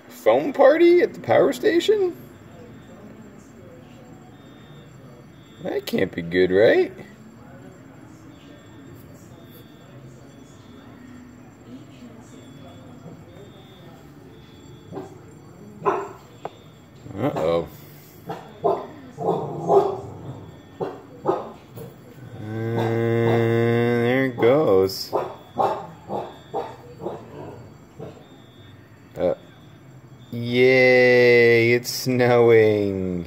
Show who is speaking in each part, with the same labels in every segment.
Speaker 1: Foam party at the power station? That can't be good, right? Uh-oh. There it goes. Yay, it's snowing.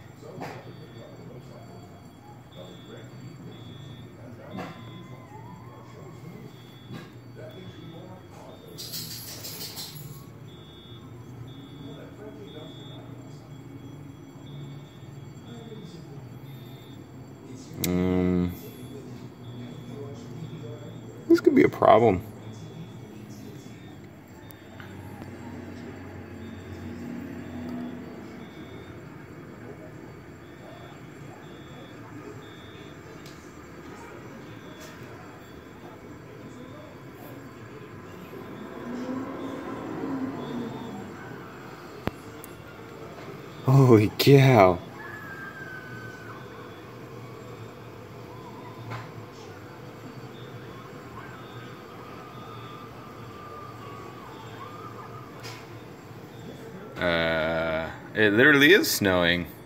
Speaker 1: This could be a problem. Holy cow. It literally is snowing.